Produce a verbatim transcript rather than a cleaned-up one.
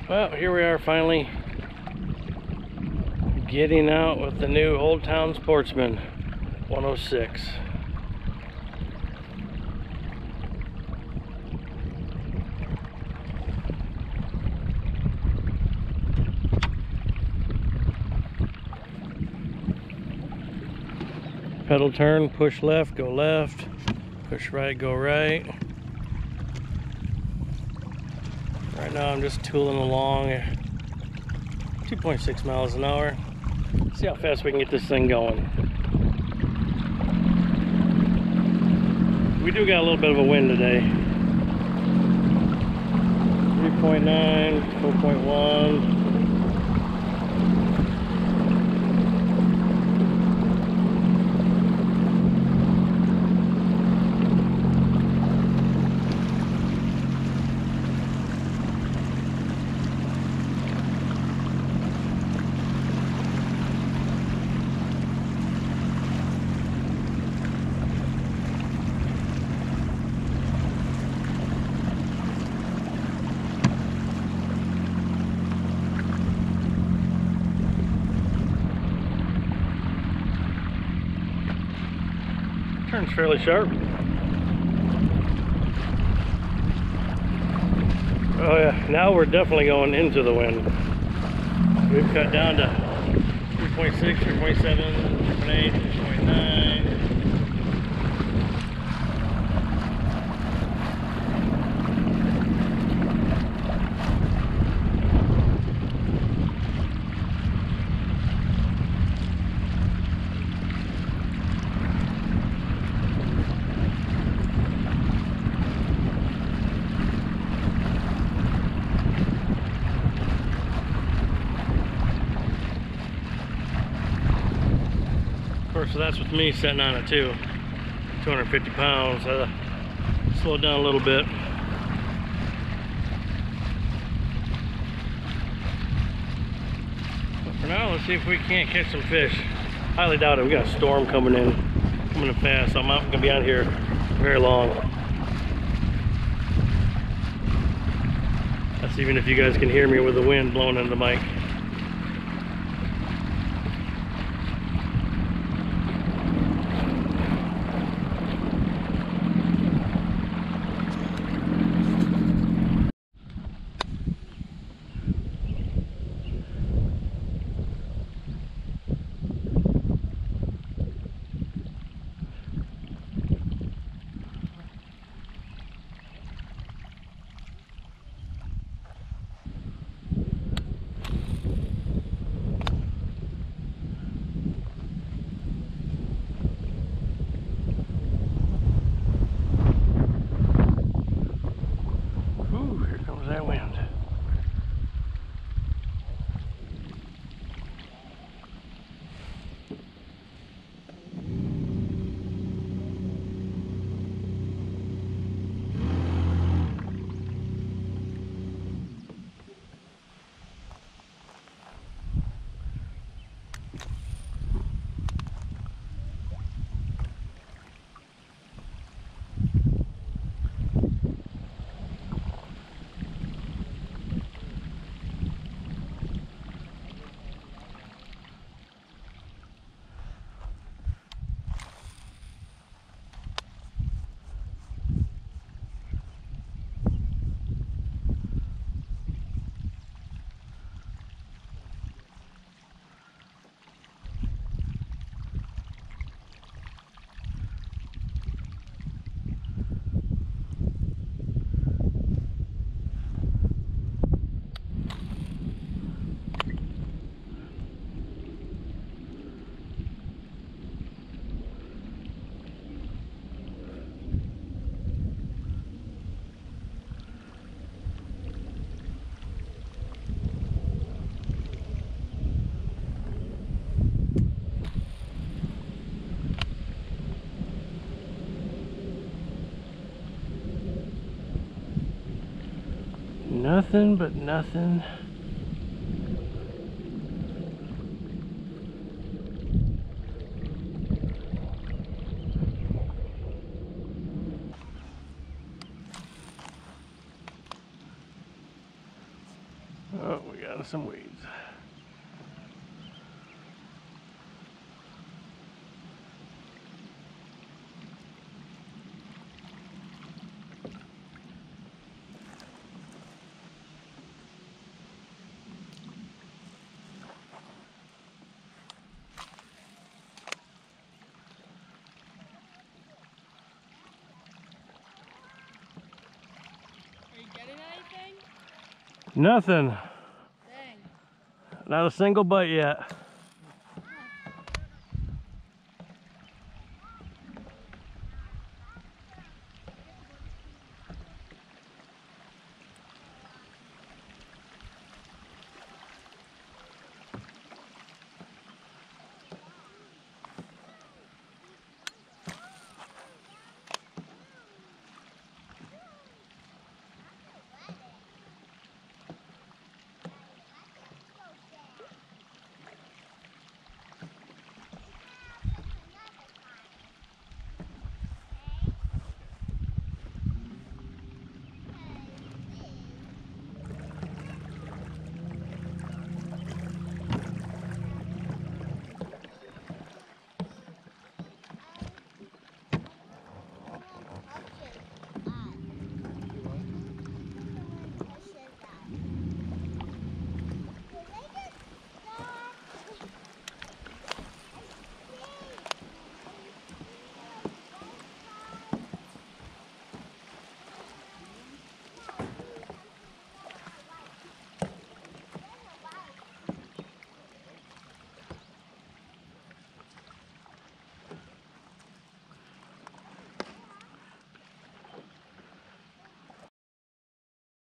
Well, here we are finally getting out with the new Old Town Sportsman one oh six. Pedal turn, push left, go left, push right, go right. Right now I'm just tooling along at two point six miles an hour. See how fast we can get this thing going. We do got a little bit of a wind today. three point nine, four point one. Turns fairly sharp. Oh yeah, now we're definitely going into the wind. We've cut down to three point six, three point seven, three point eight, three point nine. Of course, so that's with me sitting on it too. two hundred fifty pounds. Uh, slowed down a little bit. But for now, let's see if we can't catch some fish. Highly doubt it. We got a storm coming in, coming in fast. So I'm not gonna be out here very long. That's even if you guys can hear me with the wind blowing into the mic. That wind. Nothing but nothing. into some weeds. Are you getting anything? Nothing. Dang. Not a single bite yet.